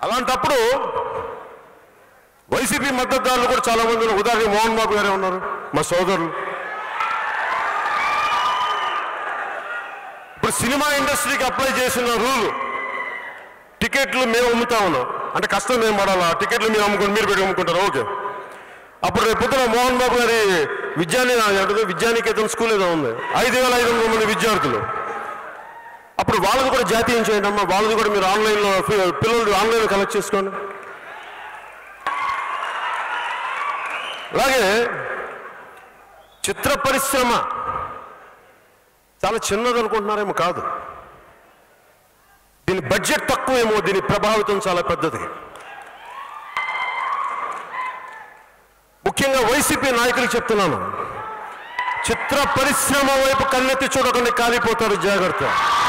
అలాంటప్పుడు వైసీపీ మద్దతుదారులు కూడా చాలా మంది ఉన్నారు. ఉదాహరణ మోహన్ బాబు గారే ఉన్నారు, మా సోదరులు. ఇప్పుడు సినిమా ఇండస్ట్రీకి అప్లై చేసిన రూల్, టికెట్లు మేము అమ్ముతా ఉన్నాం అంటే కష్టం మేము పడాలా, టికెట్లు మీరు అమ్ముకుంటారు, మీరు పెట్టి అమ్ముకుంటారు, ఓకే. అప్పుడు రేపు పొద్దున మోహన్ బాబు గారి విద్యానికేతన్ స్కూల్ ఏదో ఉంది, 5,500 మంది విద్యార్థులు. అప్పుడు వాళ్ళది కూడా జాతీయం చేయండి అమ్మా, వాళ్ళది కూడా మీరు ఆన్లైన్లో పిల్లలు ఆన్లైన్లో కలెక్ట్ చేసుకోండి. అలాగే చిత్ర పరిశ్రమ చాలా చిన్నది అనుకుంటున్నారేమో, కాదు. దీని బడ్జెట్ తక్కువేమో, దీని ప్రభావితం చాలా పెద్దది. ముఖ్యంగా వైసీపీ నాయకులకు చెప్తున్నాను, చిత్ర పరిశ్రమ వైపు కన్నెత్తి చూడకుండా కాలిపోతారు, జాగ్రత్త.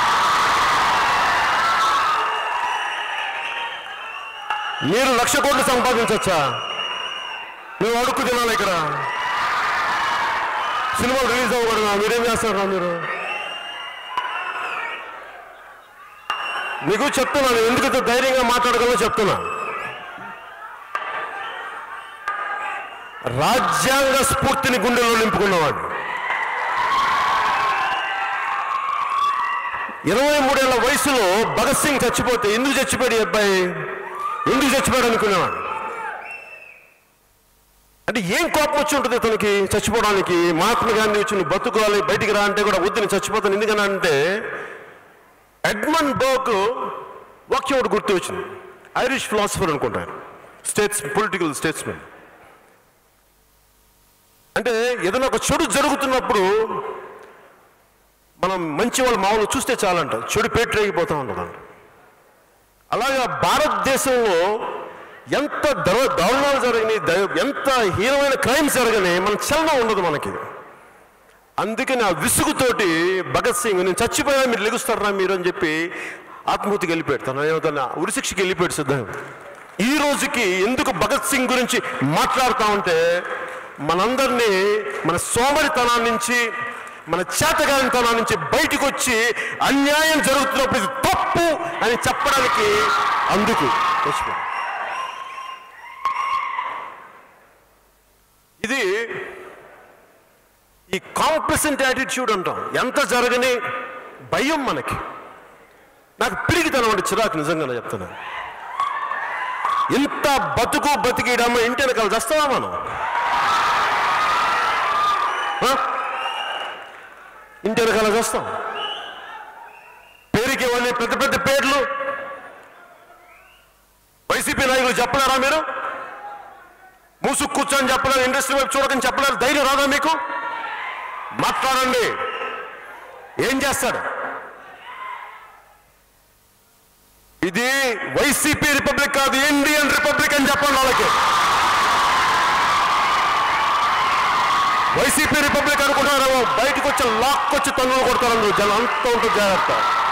మీరు 1,00,000 కోట్లు సంపాదించవచ్చా? మేము అడుక్కు తినాలి ఇక్కడ. సినిమాలు రిలీజ్ అవ్వకూడదా? మీరేం చేస్తారా? మీరు మీకు చెప్తున్నాను, ఎందుకు ధైర్యంగా మాట్లాడగలనో చెప్తున్నా. రాజ్యాంగ స్ఫూర్తిని గుండెలో నింపుకున్నవాడు, 23 ఏళ్ల వయసులో భగత్ సింగ్ చచ్చిపోతే ఎందుకు చచ్చిపోయాడు అబ్బాయి, ఎందుకు చచ్చిపోయాడు అనుకునేవాడు. అంటే ఏం కోపం వచ్చి ఉంటుంది అతనికి చచ్చిపోవడానికి. మహాత్మా గాంధీ వచ్చి నువ్వు బతుకోవాలి, బయటికి రా అంటే కూడా వద్దు నేను చచ్చిపోతాను. ఎందుకని అంటే ఎడ్మండ్ బర్క్ వాక్యం ఒకటి గుర్తు వచ్చింది. ఐరిష్ ఫిలాసఫర్ అనుకుంటారు, పొలిటికల్ స్టేట్స్మెన్. అంటే ఏదైనా ఒక చెడు జరుగుతున్నప్పుడు మనం మంచి వాళ్ళు మామూలు చూస్తే చాలంట, చెడు పేటరేగిపోతా ఉన్నదంట. అలాగే భారతదేశంలో ఎంత దారుణాలు జరిగినాయి, ఎంత హీనమైన క్రైమ్స్ జరిగినాయి, మన చలనం ఉండదు మనకి. అందుకని ఆ విసుగుతోటి భగత్ సింగ్ నేను చచ్చిపోయినా మీరు లెగుస్తారా మీరు అని చెప్పి ఆత్మహత్యకి వెళ్ళిపెడతాను, ఏమవుతాను ఉరిశిక్షకి వెళ్ళిపోయాడు సిద్ధంగా. ఈ రోజుకి ఎందుకు భగత్ సింగ్ గురించి మాట్లాడుతూ ఉంటే మనందరినీ మన సోమరితనం నుంచి, మన చేతగానితనం నుంచి బయటకు వచ్చి అన్యాయం జరుగుతున్నప్పుడు ఇది తప్పు అని చెప్పడానికి అందుకు వచ్చిపోయాడు. ఇది ఈ కాంప్లసెంట్ యాటిట్యూడ్ అంటాం. ఎంత జరగని భయం మనకి. నాకు పిరిగితనం అంటే చిరాకు, నిజంగా చెప్తున్నాను. ఇంత బతికిడమ్మ ఇంటి వెనకాల చేస్తావా మనం? ఇంటి వెనకాల చేస్తాం. పేరుకి ఇవన్నీ పెద్ద పెద్ద పేర్లు వైసీపీ నాయకులు చెప్పలేరా? మీరు మూసుకు కూర్చొని చెప్పలేరు, ఇండస్ట్రీ వైపు చూడకని చెప్పలేరు, ధైర్యం రాదా మీకు? మాట్లాడండి. ఏం చేస్తాడు? ఇది వైసీపీ రిపబ్లిక్ కాదు, ఇండియన్ రిపబ్లిక్ అని చెప్పండి వాళ్ళకి. వైసీపీ రిపబ్లిక్ అనుకుంటున్నారేమో, బయటకు వచ్చి లాక్కొచ్చి తన్నులు కొడతారు, జనం అంతా ఉంటుంది, జాగ్రత్త.